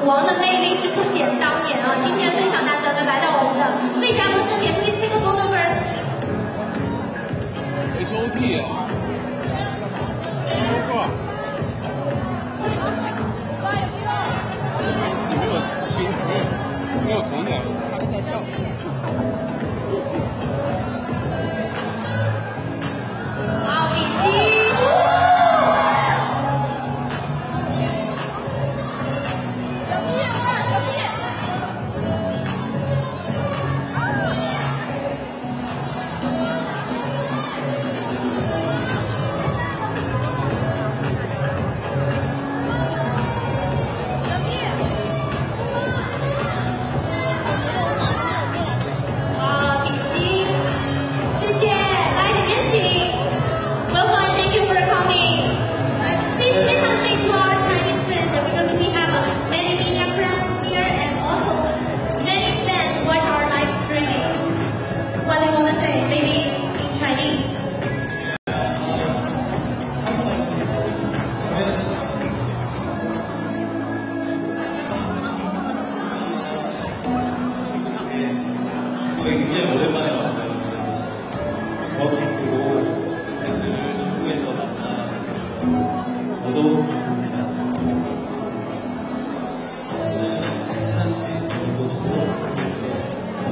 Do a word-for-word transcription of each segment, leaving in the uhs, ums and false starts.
王的魅力是不减当年啊！今天非常难得的来到我们的费加罗盛典 ，Please take a photo first。 H O T。没错。你没有心，没有没有童年，还在笑。 好，比心。 굉장히 오랜만에 왔어요. 더 기쁘고 팬들을 축구에서 만나 더더욱 기쁩니다. 오늘 시상식 그리고 초대했는데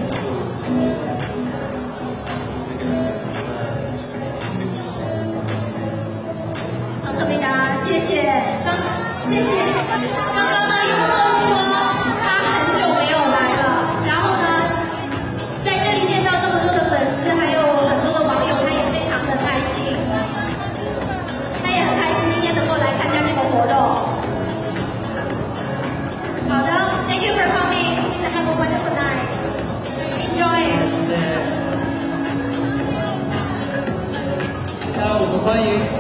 또 特别的谢谢，刚谢谢刚刚呢有朋友说他很久没有来了，然后呢在这里介绍这么多的粉丝，还有很多的网友，他也非常的开心，他也很开心今天能够来参加这个活动。好的 ，Thank you for coming. Please have a wonderful night. Enjoy. 接下来我们欢迎。